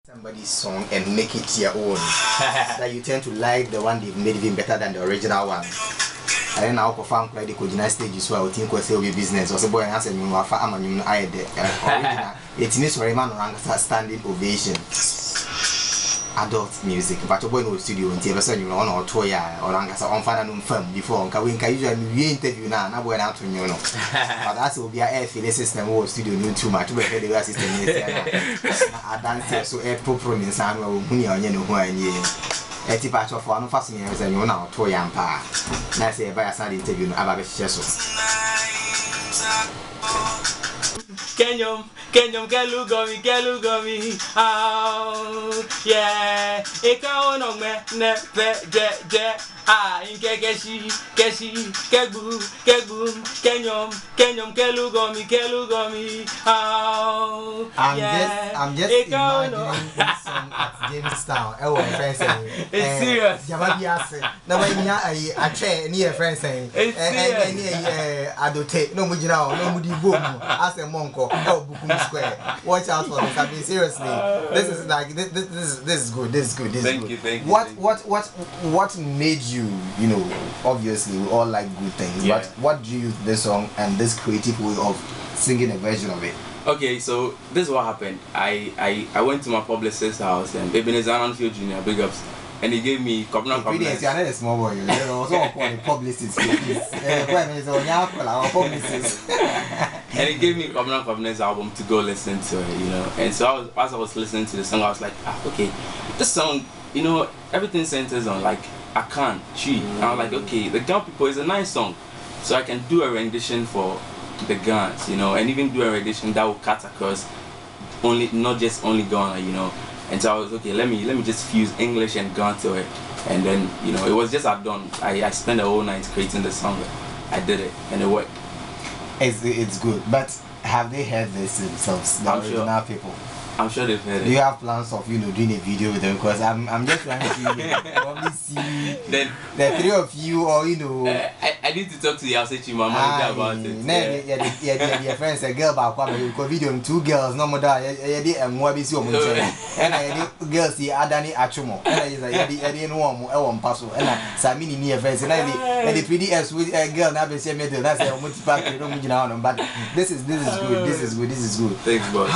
somebody's song and make it your own. That you tend to like the one they've made even better than the original one. And then I'll perform like the coordinate stage so I would think was be business or boy and answer me for Amman I the original. It means for a man around standing ovation. Adult music, but a boy no studio and TV you on or Toya or Angasa on Father firm before Kawinka usually interview now, not going out to you know. But that's will be a air system or studio new too much, but the assistant I dance so air proper in San Munia and you know who I knew. A tip of one fascinating and you know Toya and Pa. Nice by a sad interview about Chesso. Kenyom, Kelugomi, oh, yeah, Eka on me, ne, je, in Keshi, Kebu, Kenyom, Kelugomi, oh, I'm just imagining this song at Jamestown. Oh, my friend saying, it's serious. Yamabiase. No, I train near friend saying, Adote, no Mujina, no Mudi Boom, as a monko, oh, Bukum Square. Watch out for this. I mean, seriously, this is like this is good. Thank you. What made you? You know, obviously we all like good things, yeah. But what drew you to this song and this creative way of singing a version of it? Okay, so this is what happened. I went to my publicist's house and Ebenezer Anfield Jr. Big ups, and he gave me Cobna Cobna. I'm not a small boy. You also call the publicist. And he gave me Cobna Cobna's album to go listen to it, you know. And so as I was listening to the song, I was like, okay, this song, you know, everything centers on like Akan, Chi. And I was like, okay, the Ghana people is a nice song, so I can do a rendition for the Ghans, you know, and even do a rendition that will cut across not just only Ghana, you know. And so I was okay, let me just fuse English and Ghana to it, and then you know it was just done. I spent the whole night creating the song. I did it and it worked. It's good, but have they heard this themselves? The original people. I'm sure they've heard it. Do you have plans of doing a video with them? Because I'm just trying to probably see the three of you, or I need to talk to Yasechi Mama about it. Yeah, friends, a girl back because video 2 girls, no more that. And what is your and I girls see Adani Achumo, and I didn't want passo, and Samini near friends, and I the pretty as with a girl now be saying that's a multi-pack, but this is good. Thanks, boss.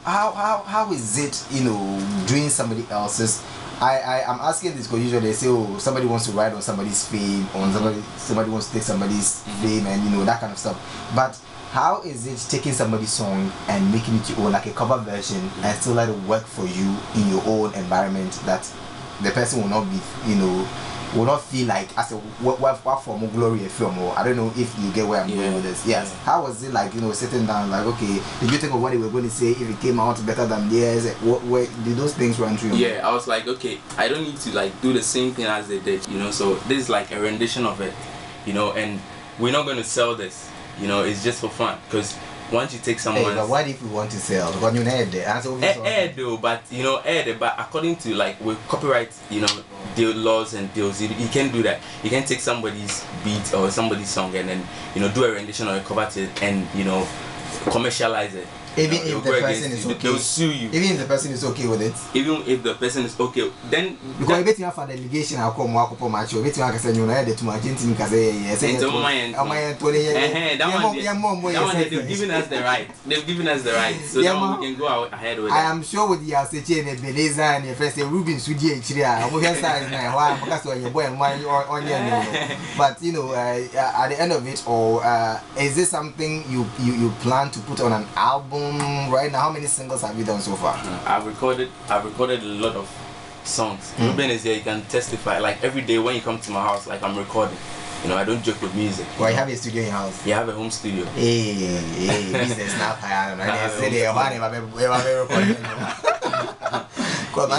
How is it, doing somebody else's? I'm asking this because usually they say, oh, somebody wants to ride on somebody's fame, or somebody wants to take somebody's fame, and that kind of stuff. But how is it taking somebody's song and making it your own, like a cover version, and still let it work for you in your own environment, that the person will not be, will not feel like as a what form of glory a film, or I don't know if you get where I'm going with this. Yes. Yeah. How was it like, sitting down like, okay, did you think of what they were going to say if it came out better than theirs? What did those things run through? Yeah, I was like, okay, I don't need to like do the same thing as they did, so this is like a rendition of it, and we're not going to sell this, it's just for fun, because once you take someone, but what if we want to sell? Because you need the answer. Though, but but according to like with copyright, deal laws and deals, you can't do that. You can't take somebody's beat or somebody's song and then do a rendition or a cover to it and commercialize it. Even if the person is okay, they'll sue you. Even if the person is okay with it. Even if the person is okay, then because if you have a delegation, I'll come walk up on my show. If you have to you know the to my gentle because yes, they've given us the right. They've given us the right, so now we can go out ahead with it. I am sure with the Yasechi and the Beleza and the first Ruben Sudi Chiria, we can start now. Why? Because when you boy and wine on your but at the end of it, or is this something you plan to put on an album? Right now, how many singles have you done so far? I've recorded a lot of songs. Ruben is here, you can testify. Like every day when you come to my house, like I'm recording. I don't joke with music. Well, you have a studio in your house? You have a home studio. Hey, business not high. But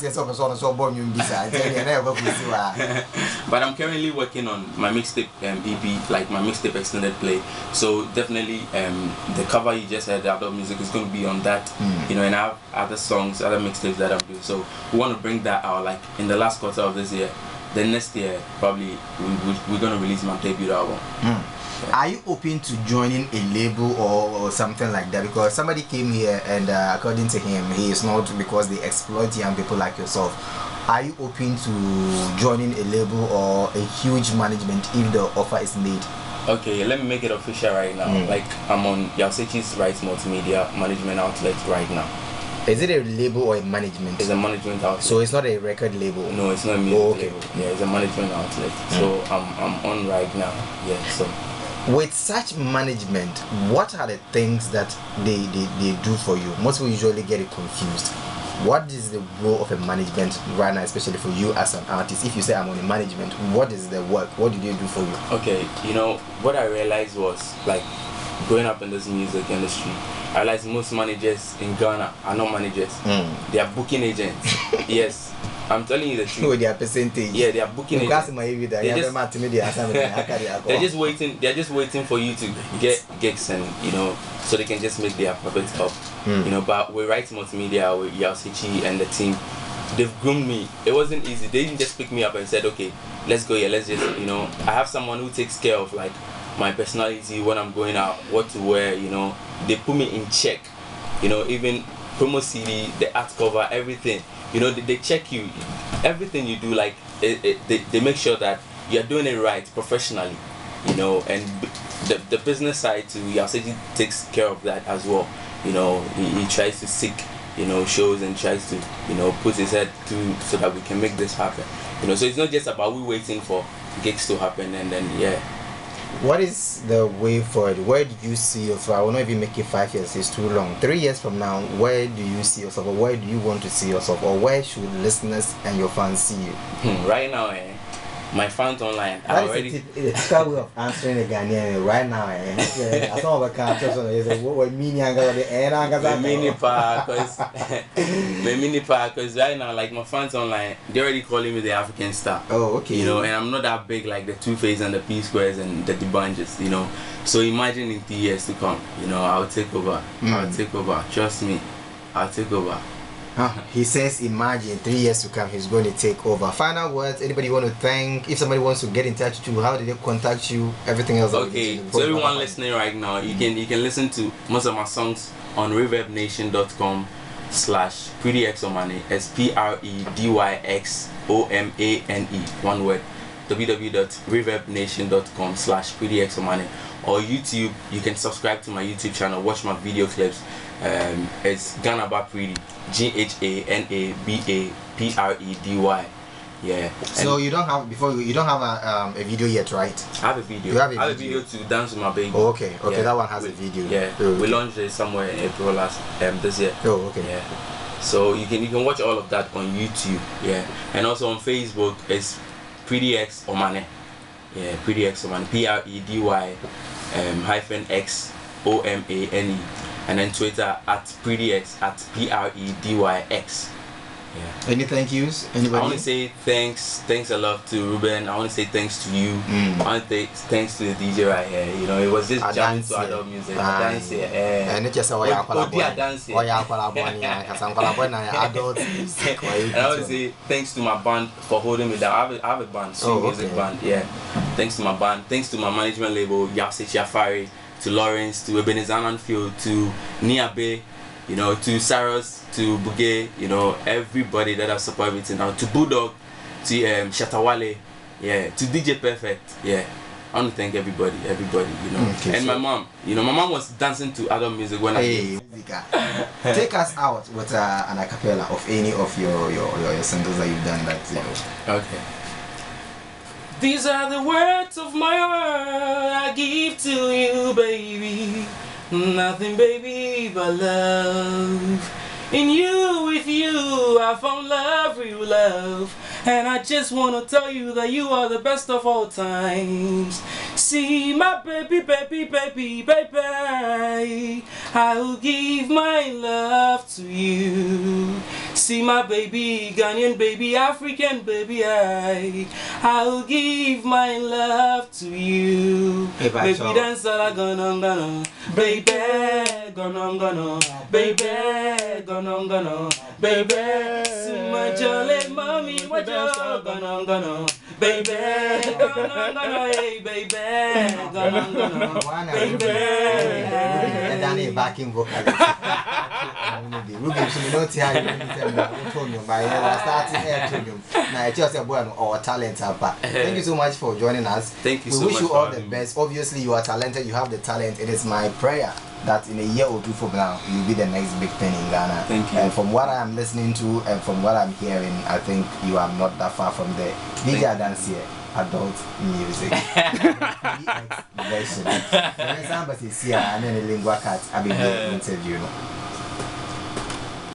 I'm currently working on my mixtape EP, like my mixtape extended play. So definitely the cover you just heard, the adult music, is going to be on that. And I have other songs, other mixtapes that I'm doing. So we want to bring that out like in the last quarter of this year. Then next year probably we're going to release my debut album. Are you open to joining a label or something like that? Because somebody came here and according to him, he is not, because they exploit young people like yourself. Are you open to joining a label or a huge management if the offer is made? Okay, let me make it official right now. Like, I'm on Yaosechi's Rights Multimedia Management Outlet right now. Is it a label or a management? It's a management outlet. So it's not a record label? No, it's not a music label. Yeah, it's a management outlet. So I'm on right now. Yeah, so. With such management, what are the things that they do for you? Most people usually get it confused. What is the role of a management right now, especially for you as an artist? If you say I'm on a management, what is the work? What do they do for you? Okay, you know, what I realized was, like, growing up in this music industry, I realized most managers in Ghana are not managers. They are booking agents. Yes, I'm telling you the truth. With their percentage. Yeah, they are booking agents. They're just waiting. They're just waiting for you to get gigs, and you know, so they can just make their profits up. You know, but with Rights Multimedia, with Yaosechi and the team, they've groomed me. It wasn't easy. They didn't just pick me up and said, okay, let's go here. Let's just, you know, I have someone who takes care of like my personality when I'm going out, what to wear. You know, they put me in check. You know, even promo CD, the art cover, everything. You know, they check you, everything you do. Like they make sure that you're doing it right professionally. You know, and the business side too, Yaosechi takes care of that as well. You know, he tries to seek, you know, shows and tries to, you know, put his head through so that we can make this happen. You know, so it's not just about we waiting for gigs to happen and then What is the way forward? Where do you see yourself? I will not even make it 5 years, it's too long. 3 years from now, where do you see yourself, or where do you want to see yourself, or where should listeners and your fans see you? Right now, my fans online are already. It's a way of answering a Ghanaian right now. I saw a car what mini because right now, like my fans online, they're already calling me the African star. Oh, okay. You know, and I'm not that big like the Two Face and the P Squares and the Dibanges, you know. So imagine in 3 years to come, you know, I'll take over. I'll take over. Trust me, I'll take over. He says, imagine 3 years to come, he's going to take over. Final words, anybody want to thank? If somebody wants to get in touch with you, how did they contact you? Everything else. Okay, so everyone listening right now, you can listen to most of my songs on reverbnation.com/PrettyXomane. It's PREDYXOMANE, one word. www.reverbnation.com/PrettyXomane. Or YouTube, you can subscribe to my YouTube channel, watch my video clips. It's Ganaba Pretty, GHANABAPREDY. Yeah. So you don't have you don't have a video yet, right? I have a video. You have I have a video to Dance with My Baby. Oh, okay. Okay, yeah. That one has a video. Yeah. Oh, okay. We launched it somewhere in April this year. Oh, okay. Yeah. So you can watch all of that on YouTube. Yeah. And also on Facebook, it's PrettyXomane. Yeah, PrettyXomane. PREDY_XOMANE. And then Twitter @PrettyX @PREDYX. Yeah. Any thank yous? Anybody? I want to say thanks a lot to Ruben. I want to say thanks to you. I want to say thanks to the DJ right here. You know, it was just jamming to adult music. Dance here. And it's just a way I dance here. And I want to say thanks to my band for holding me down. I have a band, music band. Yeah. Thanks to my band. Thanks to my management label, Yaosechi Afari, to Lawrence, to Ebenezer Anfield, to Niabe, you know, to Saros, to Buge, you know, everybody that has supported me till now, to Bulldog, to Shatawale, yeah, to DJ Perfect, yeah. I want to thank everybody, you know. Okay, and my mom, you know, my mom was dancing to other music when Take us out with an a cappella of any of your singles that you've done that, you know. Okay. These are the words of my heart I give to you, baby. Nothing, baby, but love. In you, with you, I found love, real love. And I just want to tell you that you are the best of all times. See, my baby, baby, baby, baby, I will give my love to you. See, my baby, Ghanaian baby, African baby, I will give my love to you. Baby, dance all gonna, baby, gonna, baby, gonna, baby, see my jolly mommy, what you gonna, baby. Hey, baby. And then backing vocalist. Ruben, so we don't hear you. Starting air tonium. Now, it's just a boy or talent. Thank you so much for joining us. Thank you so much. We wish you all the best. Obviously, you are talented, you have the talent. It is my prayer that in a year or two from now, you'll be the next big thing in Ghana. Thank you. And from what I am listening to and from what I'm hearing, I think you are not that far from there. DJ Dance here. Adult music. Version. When somebody is here and then a lingua cat, I've been doing an interview.